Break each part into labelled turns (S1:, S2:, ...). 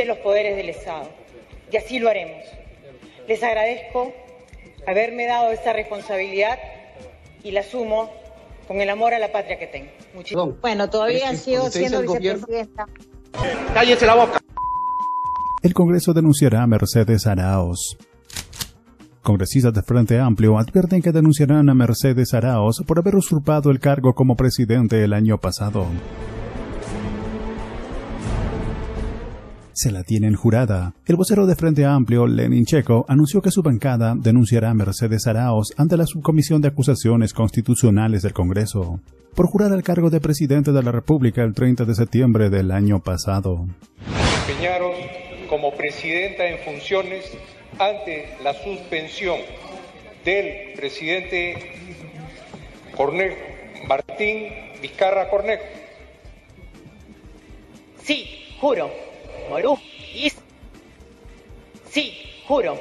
S1: de los poderes del Estado. Y así lo haremos. Les agradezco haberme dado esta responsabilidad y la asumo con el amor a la patria que tengo. Muchísimas.
S2: Bueno, todavía sigo siendo vicepresidenta.
S3: ¡Cállese la boca!
S4: El Congreso denunciará a Mercedes Araoz. Congresistas de Frente Amplio advierten que denunciarán a Mercedes Araoz por haber usurpado el cargo como presidente el año pasado. Se la tienen jurada. El vocero de Frente Amplio, Lenin Checo, anunció que su bancada denunciará a Mercedes Araoz ante la Subcomisión de Acusaciones Constitucionales del Congreso por jurar al cargo de presidente de la República el 30 de septiembre del año pasado.
S5: Desempeñaron como presidenta en funciones ante la suspensión del presidente Cornejo, Martín Vizcarra Cornejo.
S1: Sí, juro. Morú. Sí, juro.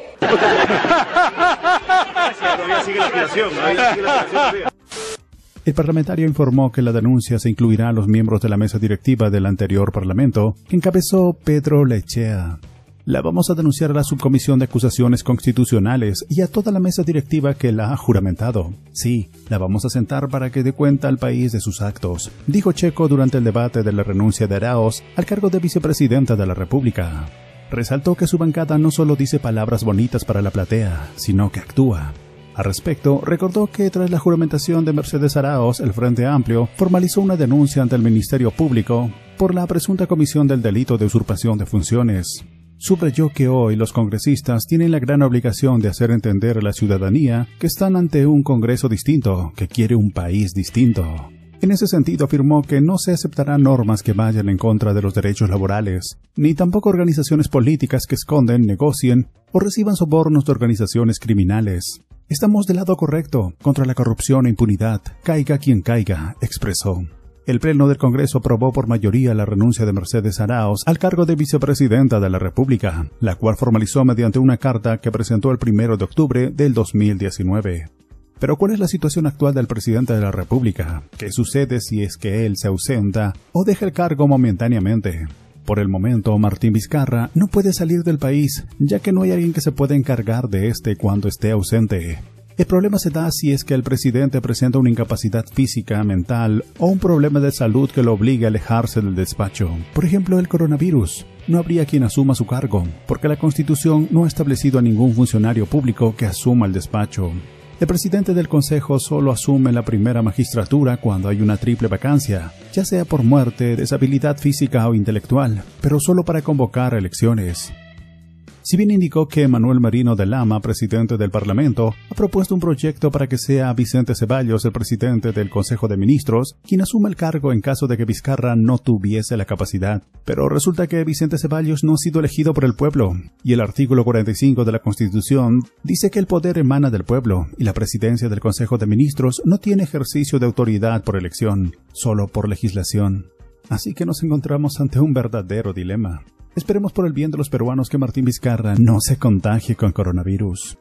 S4: El parlamentario informó que la denuncia se incluirá a los miembros de la mesa directiva del anterior parlamento, que encabezó Pedro Lechea. La vamos a denunciar a la Subcomisión de Acusaciones Constitucionales y a toda la mesa directiva que la ha juramentado. Sí, la vamos a sentar para que dé cuenta al país de sus actos, dijo Checo durante el debate de la renuncia de Araoz al cargo de vicepresidenta de la República. Resaltó que su bancada no solo dice palabras bonitas para la platea, sino que actúa. Al respecto, recordó que tras la juramentación de Mercedes Araoz, el Frente Amplio formalizó una denuncia ante el Ministerio Público por la presunta comisión del delito de usurpación de funciones. Subrayó que hoy los congresistas tienen la gran obligación de hacer entender a la ciudadanía que están ante un Congreso distinto, que quiere un país distinto. En ese sentido afirmó que no se aceptarán normas que vayan en contra de los derechos laborales, ni tampoco organizaciones políticas que esconden, negocien o reciban sobornos de organizaciones criminales. Estamos del lado correcto, contra la corrupción e impunidad, caiga quien caiga, expresó. El Pleno del Congreso aprobó por mayoría la renuncia de Mercedes Araoz al cargo de vicepresidenta de la República, la cual formalizó mediante una carta que presentó el 1 de octubre del 2019. Pero ¿cuál es la situación actual del presidente de la República? ¿Qué sucede si es que él se ausenta o deja el cargo momentáneamente? Por el momento, Martín Vizcarra no puede salir del país, ya que no hay alguien que se pueda encargar de este cuando esté ausente. El problema se da si es que el presidente presenta una incapacidad física, mental o un problema de salud que lo obligue a alejarse del despacho. Por ejemplo, el coronavirus. No habría quien asuma su cargo, porque la Constitución no ha establecido a ningún funcionario público que asuma el despacho. El presidente del Consejo solo asume la primera magistratura cuando hay una triple vacancia, ya sea por muerte, deshabilidad física o intelectual, pero solo para convocar elecciones. Si bien indicó que Manuel Merino de Lama, presidente del Parlamento, ha propuesto un proyecto para que sea Vicente Ceballos, el presidente del Consejo de Ministros, quien asuma el cargo en caso de que Vizcarra no tuviese la capacidad. Pero resulta que Vicente Ceballos no ha sido elegido por el pueblo, y el artículo 45 de la Constitución dice que el poder emana del pueblo, y la presidencia del Consejo de Ministros no tiene ejercicio de autoridad por elección, solo por legislación. Así que nos encontramos ante un verdadero dilema. Esperemos por el bien de los peruanos que Martín Vizcarra no se contagie con coronavirus.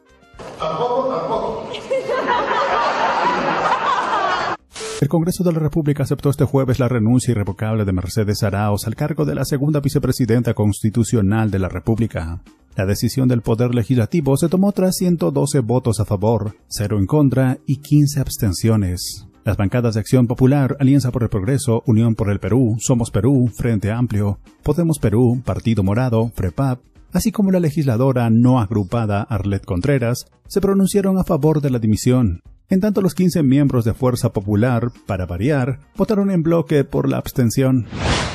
S4: El Congreso de la República aceptó este jueves la renuncia irrevocable de Mercedes Araoz al cargo de la segunda vicepresidenta constitucional de la República. La decisión del Poder Legislativo se tomó tras 112 votos a favor, 0 en contra y 15 abstenciones. Las bancadas de Acción Popular, Alianza por el Progreso, Unión por el Perú, Somos Perú, Frente Amplio, Podemos Perú, Partido Morado, FREPAP, así como la legisladora no agrupada Arlet Contreras, se pronunciaron a favor de la dimisión. En tanto, los 15 miembros de Fuerza Popular, para variar, votaron en bloque por la abstención.